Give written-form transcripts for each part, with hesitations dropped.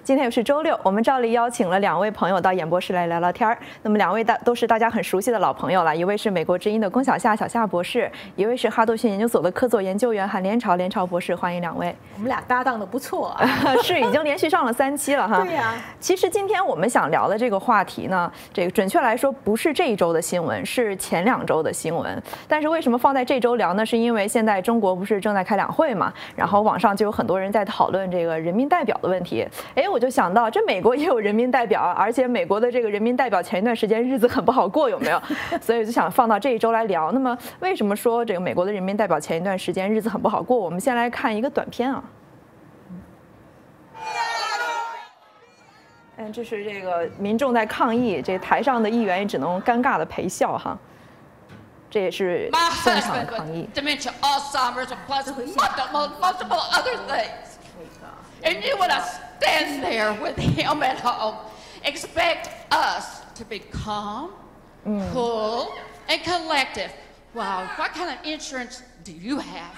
今天又是周六，我们照例邀请了2位朋友到演播室来聊聊天儿。那么2位都是大家很熟悉的老朋友了，一位是美国之音的龚小夏博士，一位是哈德逊研究所的客座研究员韩连朝博士，欢迎2位。 我们俩搭档的不错啊， 是已经连续上了3期了哈。 对呀。 其实今天我们想聊的这个话题呢，这个准确来说不是这一周的新闻，是前2周的新闻。但是为什么放在这周聊呢？是因为现在中国不是正在开两会嘛，然后网上就有很多人在讨论这个人民代表的问题。哎，我就想到这美国也有人民代表，而且美国的这个人民代表前一段时间日子很不好过，有没有？所以就想放到这一周来聊。那么为什么说这个美国的人民代表前一段时间日子很不好过？我们先来看一个短片啊。这是这个民众在抗议，这台上的议员也只能尴尬的陪笑哈。这也是现场的抗议。 Dementia, Alzheimer's, plus multiple other things. And you want to stand there with him at home, expect us to be calm, cool, and collective. Wow, what kind of insurance do you have?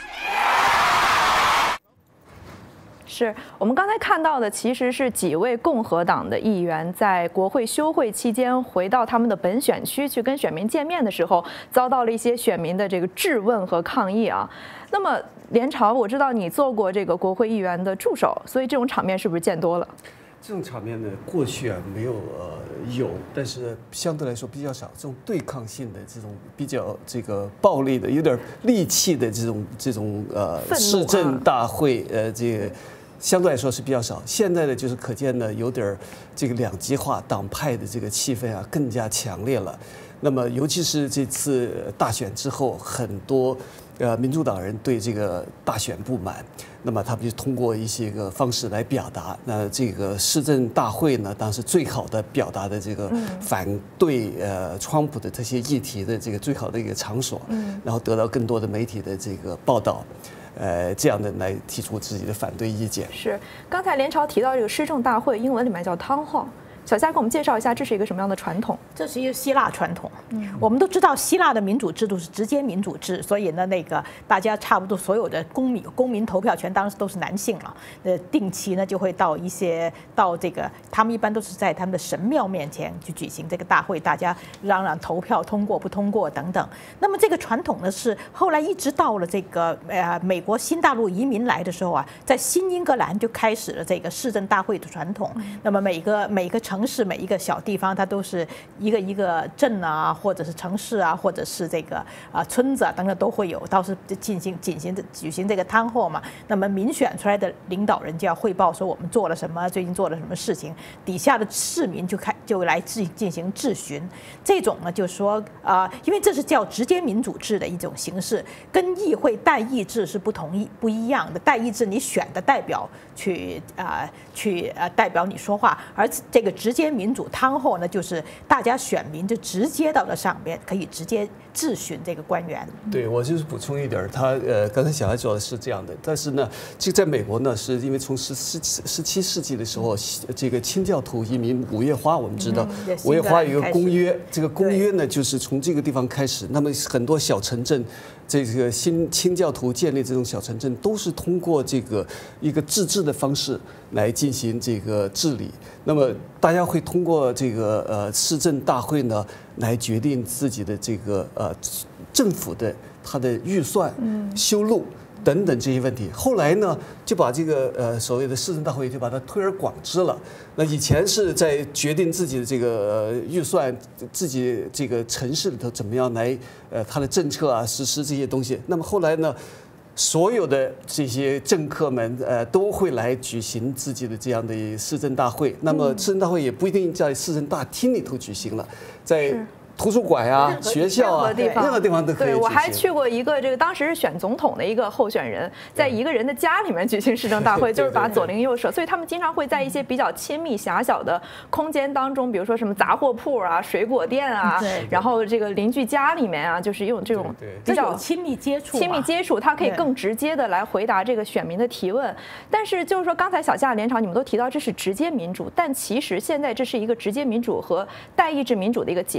是我们刚才看到的，其实是几位共和党的议员在国会休会期间回到他们的本选区去跟选民见面的时候，遭到了一些选民的这个质问和抗议啊。那么连朝，我知道你做过这个国会议员的助手，所以这种场面是不是见多了？ 这种场面呢，过去没有有，但是相对来说比较少。这种对抗性的这种比较这个暴力的、有点戾气的这种市政大会这个。相对来说是比较少，现在呢就是可见呢有点这个两极化党派的这个气氛啊更加强烈了。那么尤其是这次大选之后，很多民主党人对这个大选不满，那么他们就通过一些个方式来表达。那这个市政大会呢，当然是最好的表达的这个反对川普的这些议题的这个最好的一个场所，然后得到更多的媒体的这个报道。这样的来提出自己的反对意见。 是，刚才连朝提到这个市政大会，英文里面叫 town hall。小夏给我们介绍一下，这是一个什么样的传统？ 这是一个希腊传统。我们都知道希腊的民主制度是直接民主制，所以呢，那个大家差不多所有的公民投票权当然都是男性了。定期呢就会到这个，他们一般都是在他们的神庙面前去举行这个大会，大家嚷嚷投票通过不通过等等。那么这个传统呢是后来一直到了这个美国新大陆移民来的时候啊，在新英格兰就开始了这个市政大会的传统。那么每个城市每一个小地方，它都是一个镇啊，或者是城市啊，或者是这个村子啊等等都会有，到时举行这个摊货嘛。那么民选出来的领导人就要汇报说我们做了什么，最近做了什么事情，底下的市民就来进行质询。这种呢，就是说因为这是叫直接民主制的一种形式，跟议会代议制是不一样的。代议制你选的代表去代表你说话，而这个直接民主汤后呢，就是大家选民就直接到了上边，可以直接质询这个官员。 对，我就是补充一点，他刚才小孩说的是这样的，但是呢，这在美国呢，是因为从17世纪的时候，这个清教徒移民五月花，我们知道五月花有一个公约，这个公约呢就是从这个地方开始，那么很多小城镇。这个清教徒建立这种小城镇，都是通过这个一个自治的方式来进行这个治理。那么大家会通过这个市政大会呢，来决定自己的这个政府的它的预算、修路等等这些问题。后来呢，就把这个所谓的市政大会就把它推而广之了。那以前是在决定自己的这个预算，自己这个城市里头怎么样来它的政策啊实施这些东西。那么后来呢，所有的这些政客们都会来举行自己的这样的市政大会。那么市政大会也不一定在市政大厅里头举行了，在图书馆啊、学校啊，任何地方都可以。 对，我还去过一个这个当时是选总统的一个候选人，在一个人的家里面举行市政大会，就是把左邻右舍，所以他们经常会在一些比较亲密狭小的空间当中，比如说什么杂货铺啊、水果店啊，然后这个邻居家里面啊，就是用这种比较亲密接触，他可以更直接的来回答这个选民的提问。但是就是说，刚才小夏连朝你们都提到这是直接民主，但其实现在这是一个直接民主和代议制民主的一个结合，因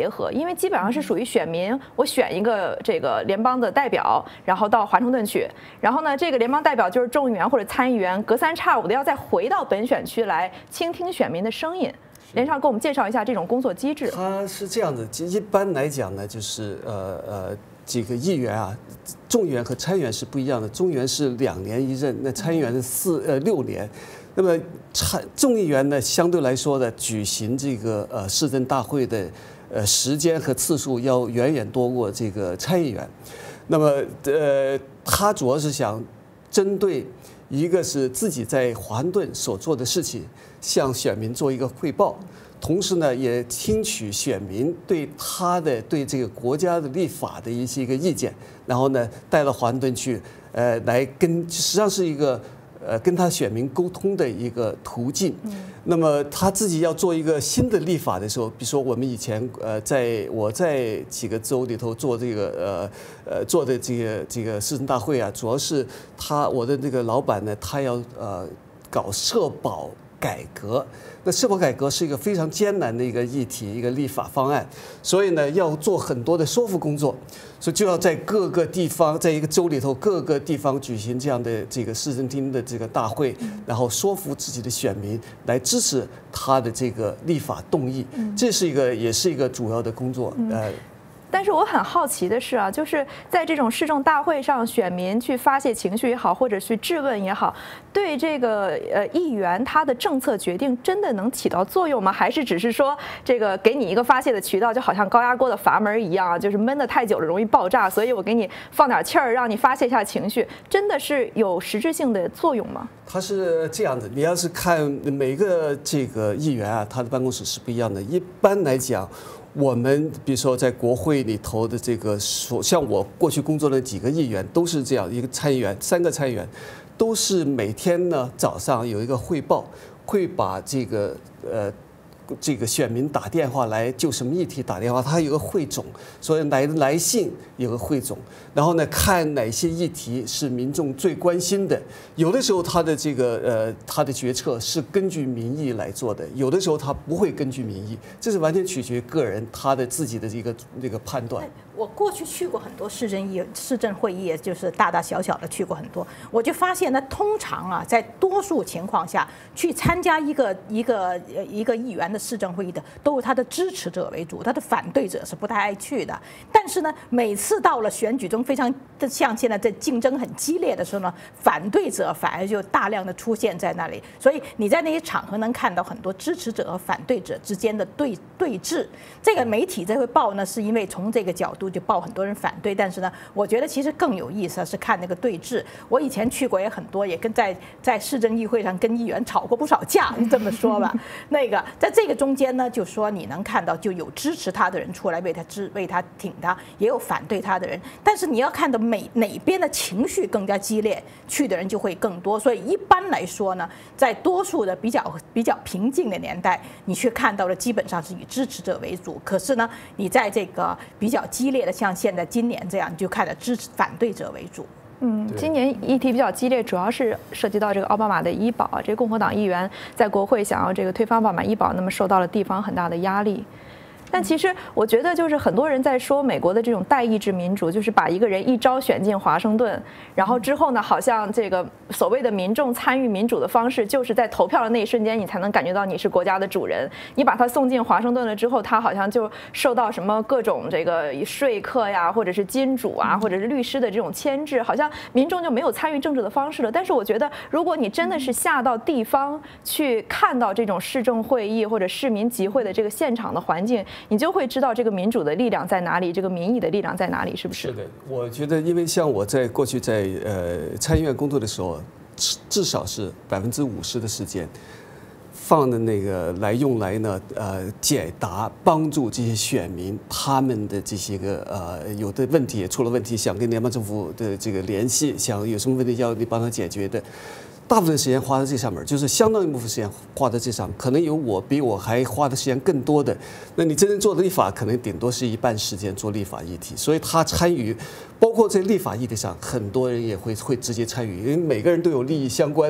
因为基本上是属于选民，我选一个这个联邦的代表，然后到华盛顿去，然后呢，这个联邦代表就是众议员或者参议员，隔三差五的要再回到本选区来倾听选民的声音。连少给我们介绍一下这种工作机制。 它是这样的，一般来讲呢，就是这个议员啊，众议员和参议员是不一样的，众议员是2年1任，那参议员是6年。那么众议员呢，相对来说的举行这个市政大会的时间和次数要远远多过这个参议员。那么他主要是想针对一个是自己在华盛顿所做的事情，向选民做一个汇报，同时呢，也听取选民对对这个国家的立法的一个意见，然后呢，带到华盛顿去，来实际上是一个跟他选民沟通的一个途径。那么他自己要做一个新的立法的时候，比如说我们以前我在几个州里头做这个做的这个市政大会啊，主要是我的那个老板呢，他要搞社保改革。那社保改革是一个非常艰难的一个议题，一个立法方案，所以呢要做很多的说服工作，所以就要在各个地方，在一个州里头各个地方举行这样的这个市政厅的这个大会，然后说服自己的选民来支持他的这个立法动议，这是也是一个主要的工作。 但是我很好奇的是啊，就是在这种市政大会上，选民去发泄情绪也好，或者去质问也好，对这个议员他的政策决定真的能起到作用吗？还是只是说这个给你一个发泄的渠道，就好像高压锅的阀门一样啊，就是闷得太久了容易爆炸，所以我给你放点气儿，让你发泄一下情绪，真的是有实质性的作用吗？ 它是这样的，你要是看每个这个议员啊，他的办公室是不一样的。一般来讲，我们比如说在国会里头的这个，像我过去工作的几个议员都是这样，一个参议员，3个参议员，都是每天呢早上有一个汇报，会把这个选民打电话来就什么议题打电话，他有个汇总，所以来信有个汇总，然后呢看哪些议题是民众最关心的，有的时候他的他的决策是根据民意来做的，有的时候他不会根据民意，这是完全取决于个人他的自己的这个判断。 我过去去过很多市政会议，就是大大小小的去过很多，我就发现呢，通常啊，在多数情况下，去参加一个议员的市政会议的，都是他的支持者为主，他的反对者是不太爱去的。但是呢，每次到了选举中非常像现在这竞争很激烈的时候呢，反对者反而就大量的出现在那里，所以你在那些场合能看到很多支持者和反对者之间的对峙。这个媒体这会报呢，是因为从这个角度就报很多人反对，但是呢，我觉得其实更有意思的是看那个对峙。我以前去过也很多，也跟在市政议会上跟议员吵过不少架，你这么说吧。那个在这个中间呢，就说你能看到就有支持他的人出来为他挺他，也有反对他的人，但是你要看到哪边的情绪更加激烈，去的人就会更多。所以一般来说呢，在多数的比较平静的年代，你去看到的基本上是以支持者为主。可是呢，你在这个比较激烈的，像现在今年这样，你就看到反对者为主。 今年议题比较激烈，主要是涉及到这个奥巴马的医保，这个共和党议员在国会想要这个推翻奥巴马医保，那么受到了地方很大的压力。但其实我觉得，就是很多人在说美国的这种代议制民主，就是把一个人一招选进华盛顿，然后之后呢，好像这个所谓的民众参与民主的方式，就是在投票的那一瞬间，你才能感觉到你是国家的主人。你把他送进华盛顿了之后，他好像就受到什么各种这个说客呀，或者是金主啊，或者是律师的这种牵制，好像民众就没有参与政治的方式了。但是我觉得，如果你真的是下到地方去看到这种市政会议或者市民集会的这个现场的环境，你就会知道这个民主的力量在哪里，这个民意的力量在哪里，是不是？ 是的，我觉得，因为像我在过去在参议院工作的时候，至少是50%的时间放的那个用来呢解答帮助这些选民他们的这些个有的问题也出了问题，想跟联邦政府的这个联系，想有什么问题要你帮他解决的。大部分时间花在这上面，就是相当一部分时间花在这上面，可能有比我还花的时间更多的。那你真正做的立法，可能顶多是一半时间做立法议题，所以他参与，包括在立法议题上，很多人也会直接参与，因为每个人都有利益相关。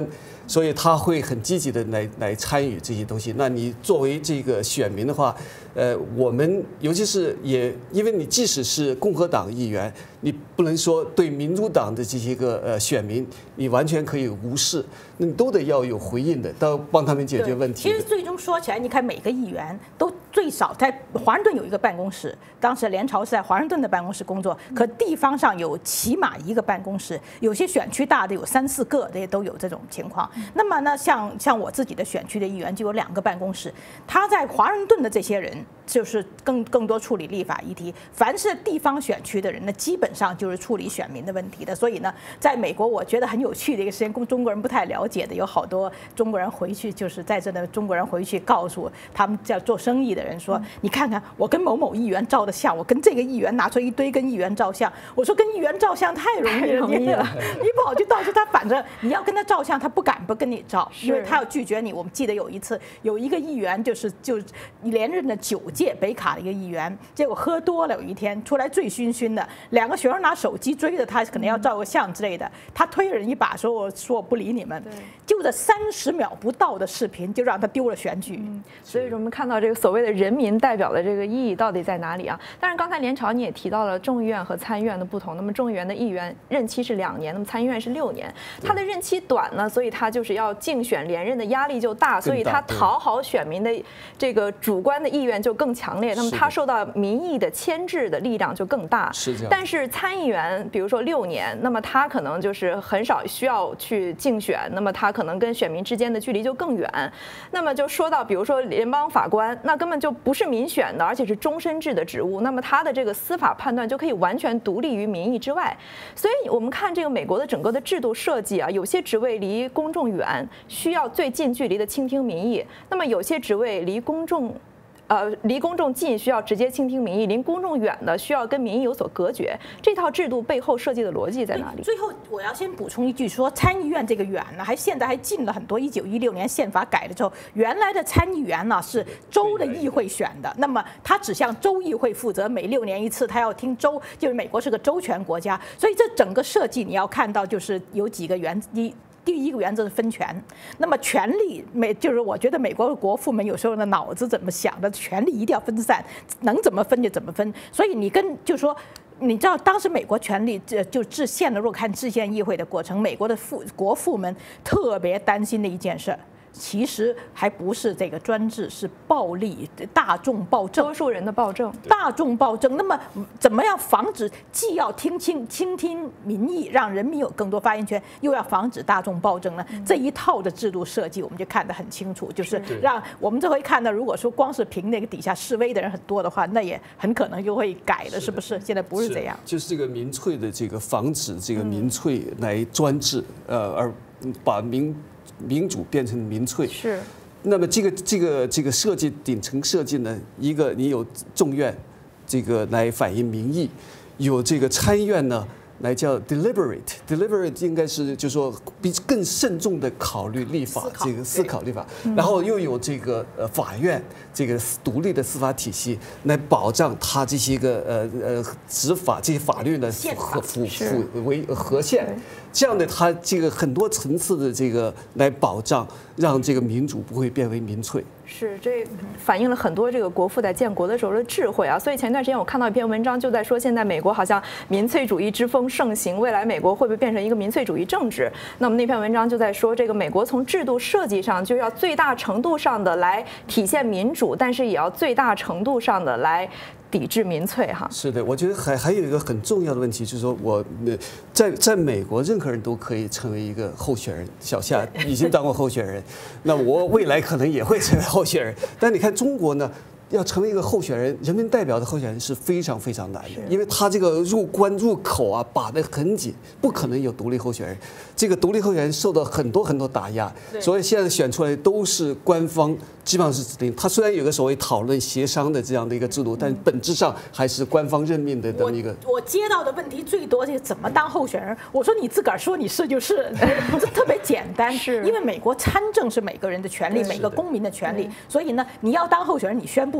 所以他会很积极的来参与这些东西。那你作为这个选民的话，我们尤其是因为你即使是共和党议员，你不能说对民主党的这些个选民，你完全可以无视，那你都得要有回应的，都要帮他们解决问题。 其实最终说起来，你看每个议员都最少在华盛顿有一个办公室，当时联朝是在华盛顿的办公室工作，可地方上有起码一个办公室，有些选区大的有3、4个，这些都有这种情况。那么呢，像我自己的选区的议员就有2个办公室，他在华盛顿的这些人就是更多处理立法议题，凡是地方选区的人呢，基本上就是处理选民的问题的。所以呢，在美国我觉得很有趣的一个事情，中国人不太了解的，有好多中国人回去就是在这的中国人回去告诉他们叫做生意的人说，你看看我跟某某议员照的相，我跟这个议员拿出一堆跟议员照相，我说跟议员照相太容易了，你跑去到处他反正你要跟他照相，他不敢不跟你照，因为他要拒绝你。我们记得有一次有一个议员就连任的9届北卡的一个议员，结果喝多了，有一天出来醉醺醺的，2个学生拿手机追着他，可能要照个相之类的，他推人一把，说我不理你们，就这30秒不到的视频就让他丢了选举。 所以我们看到这个所谓的人民代表的这个意义到底在哪里啊？但是刚才联朝你也提到了众议院和参议院的不同，那么众议院的议员任期是2年，那么参议院是6年，他的任期短呢，所以他就是要竞选连任的压力就大，所以他讨好选民的这个主观的意愿就更强烈，那么他受到民意的牵制的力量就更大。 是这样。 但是参议员比如说6年，那么他可能就是很少需要去竞选，那么他可能跟选民之间的距离就更远。那么就说到比如说联邦法官，那根本就不是民选的，而且是终身制的职务，那么他的这个司法判断就可以完全独立于民意之外。所以我们看这个美国的整个的制度设计啊，有些职位离公众远，需要最近距离的倾听民意，那么有些职位离公众近，需要直接倾听民意；离公众远的，需要跟民意有所隔绝。这套制度背后设计的逻辑在哪里？ 最后我要先补充一句，说参议院这个远呢，现在还进了很多。1916年宪法改了之后，原来的参议员呢是州的议会选的，那么他只向州议会负责，每6年一次，他要听州，就是美国是个州权国家，所以这整个设计你要看到就是有几个原则。第一个原则是分权，那么权力就是我觉得美国的国父们有时候的脑子怎么想的，权力一定要分散，能怎么分就怎么分。所以你就是说，你知道当时美国权力就制宪的，如果看制宪议会的过程，美国的国父们特别担心的一件事。其实还不是这个专制，是暴力、大众暴政， 多数人的暴政， 大众暴政。那么怎么样防止既要倾听民意，让人民有更多发言权，又要防止大众暴政呢？这一套的制度设计，我们就看得很清楚，就是让我们这回看到，如果说光是凭那个底下示威的人很多的话，那也很可能就会改了，是不是？现在不是这样， 就是这个民粹的这个防止这个民粹来专制，而把民主变成民粹是， 那么这个设计顶层设计呢，一个你有众院，这个来反映民意，有这个参议院呢，来叫 deliberate 应该是就是说比更慎重的考虑立法，这个思考立法，然后又有这个法院这个独立的司法体系来保障它这些个执法这些法律呢合宪。这样的，它这个很多层次的这个来保障，让这个民主不会变为民粹。 是，这反映了很多这个国父在建国的时候的智慧啊。所以前段时间我看到一篇文章，就在说现在美国好像民粹主义之风盛行，未来美国会不会变成一个民粹主义政治？那么那篇文章就在说，这个美国从制度设计上就要最大程度上的来体现民主，但是也要最大程度上的来抵制民粹哈。 是的，我觉得还有一个很重要的问题，就是说在美国任何人都可以成为一个候选人。小夏已经当过候选人，那我未来可能也会成为候选人。但你看中国呢，要成为一个候选人，人民代表的候选人是非常非常难的，因为他这个入关入口啊把得很紧，不可能有独立候选人。这个独立候选人受到很多打压，所以现在选出来都是官方基本上是指定。他虽然有个所谓讨论协商的这样的一个制度，但本质上还是官方任命的这么一个。 我接到的问题最多就是怎么当候选人。我说你自个儿说你是就是，这特别简单。是因为美国参政是每个人的权利，每个公民的权利，所以呢，你要当候选人，你宣布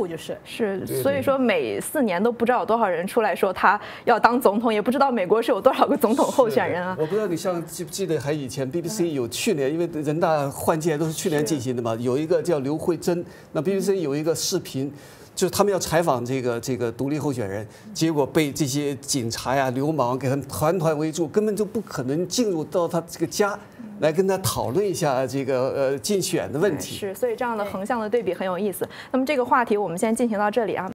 户就是。 所以说每4年都不知道有多少人出来说他要当总统，也不知道美国是有多少个总统候选人啊。 我不知道你记不记得，还以前 BBC 有去年，因为人大换届都是去年进行的嘛，有一个叫刘慧珍，那 BBC 有一个视频。就是他们要采访这个独立候选人，结果被这些警察呀、流氓给他们团团围住，根本就不可能进入到他这个家来跟他讨论一下这个竞选的问题。 是，所以这样的横向的对比很有意思。那么这个话题我们先进行到这里啊。